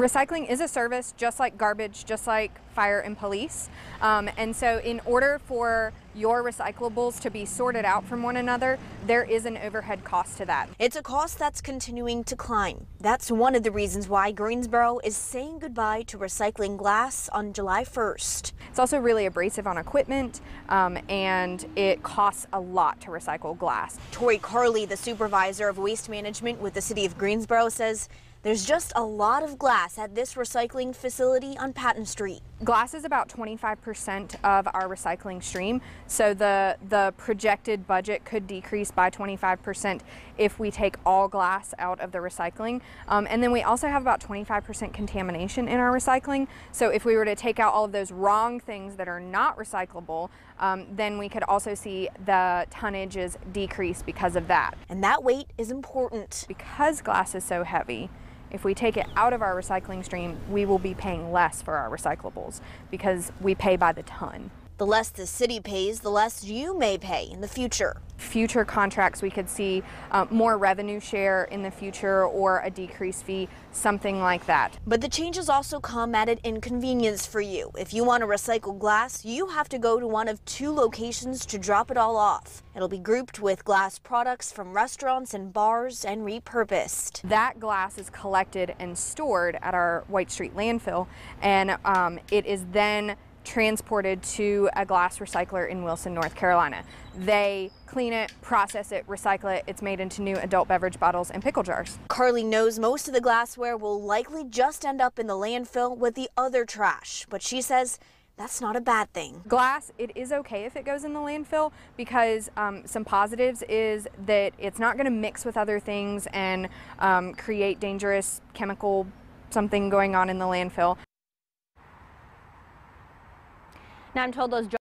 Recycling is a service just like garbage, just like fire and police. And so in order for your recyclables to be sorted out from one another, there is an overhead cost to that. It's a cost that's continuing to climb. That's one of the reasons why Greensboro is saying goodbye to recycling glass on July 1st. It's also really abrasive on equipment, and it costs a lot to recycle glass. Tori Carley, the supervisor of waste management with the city of Greensboro, says there's just a lot of glass at this recycling facility on Patton Street. Glass is about 25% of our recycling stream, so the projected budget could decrease by 25% if we take all glass out of the recycling. And then we also have about 25% contamination in our recycling, so if we were to take out all of those wrong things that are not recyclable, then we could also see the tonnages decrease because of that. And that weight is important. Because glass is so heavy, if we take it out of our recycling stream, we will be paying less for our recyclables because we pay by the ton. The less the city pays, the less you may pay in the future. Future contracts, we could see more revenue share in the future or a decreased fee, something like that. But the changes also come at an inconvenience for you. If you want to recycle glass, you have to go to one of 2 locations to drop it all off. It'll be grouped with glass products from restaurants and bars and repurposed. That glass is collected and stored at our White Street landfill, and it is then transported to a glass recycler in Wilson, North Carolina. They clean it, process it, recycle it. It's made into new adult beverage bottles and pickle jars. Carly knows most of the glassware will likely just end up in the landfill with the other trash, but she says that's not a bad thing. Glass, it is okay if it goes in the landfill because some positives is that it's not going to mix with other things and create dangerous chemical something going on in the landfill. Now I'm told those